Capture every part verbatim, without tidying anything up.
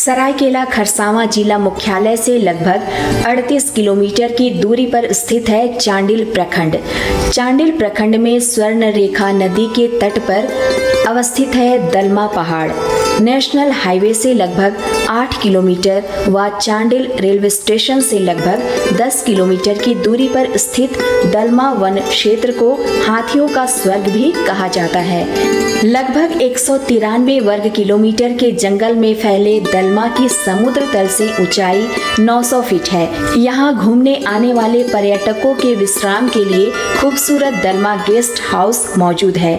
सरायकेला खरसावां जिला मुख्यालय से लगभग अड़तीस किलोमीटर की दूरी पर स्थित है चांडिल प्रखंड। चांडिल प्रखंड में स्वर्ण रेखा नदी के तट पर अवस्थित है दलमा पहाड़। नेशनल हाईवे से लगभग आठ किलोमीटर व चांडिल रेलवे स्टेशन से लगभग दस किलोमीटर की दूरी पर स्थित दलमा वन क्षेत्र को हाथियों का स्वर्ग भी कहा जाता है। लगभग एक सौ तिरानवे वर्ग किलोमीटर के जंगल में फैले दलमा की समुद्र तल से ऊंचाई नौ सौ फीट है। यहाँ घूमने आने वाले पर्यटकों के विश्राम के लिए खूबसूरत दलमा गेस्ट हाउस मौजूद है।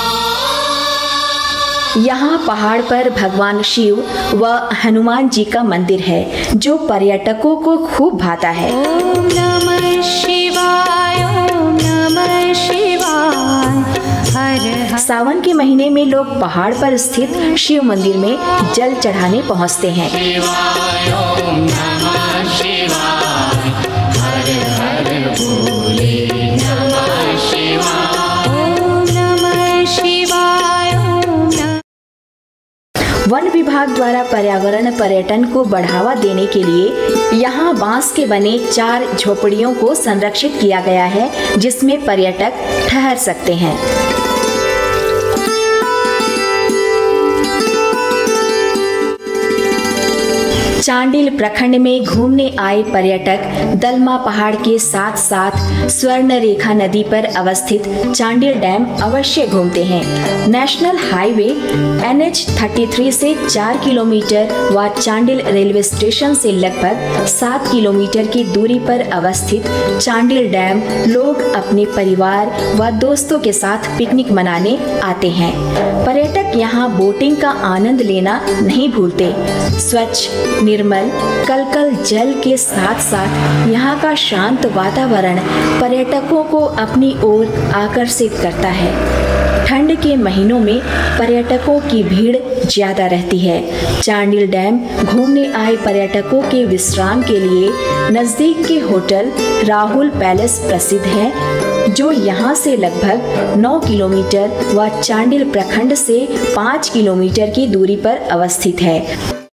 यहाँ पहाड़ पर भगवान शिव व हनुमान जी का मंदिर है जो पर्यटकों को खूब भाता है। ओम नमः शिवाय, ओम नमः शिवाय, हर हर। सावन के महीने में लोग पहाड़ पर स्थित शिव मंदिर में जल चढ़ाने पहुँचते हैं। शिवाय, ओम नमः शिवाय, हर हर भोले नमः शिवाय, ओम नमः शिवाय, ओम नमः। वन विभाग द्वारा पर्यावरण पर्यटन को बढ़ावा देने के लिए यहाँ बांस के बने चार झोपड़ियों को संरक्षित किया गया है जिसमें पर्यटक ठहर सकते हैं। चांडिल प्रखंड में घूमने आए पर्यटक दलमा पहाड़ के साथ साथ स्वर्ण रेखा नदी पर अवस्थित चांडिल डैम अवश्य घूमते हैं। नेशनल हाईवे एन एच तैंतीस से चार किलोमीटर व चांडिल रेलवे स्टेशन से लगभग सात किलोमीटर की दूरी पर अवस्थित चांडिल डैम लोग अपने परिवार व दोस्तों के साथ पिकनिक मनाने आते हैं। पर्यटक यहाँ बोटिंग का आनंद लेना नहीं भूलते। स्वच्छ निर्मल कलकल जल के साथ साथ यहाँ का शांत वातावरण पर्यटकों को अपनी ओर आकर्षित करता है। ठंड के महीनों में पर्यटकों की भीड़ ज्यादा रहती है। चांडिल डैम घूमने आए पर्यटकों के विश्राम के लिए नजदीक के होटल राहुल पैलेस प्रसिद्ध है जो यहाँ से लगभग नौ किलोमीटर व चांडिल प्रखंड से पाँच किलोमीटर की दूरी पर अवस्थित है।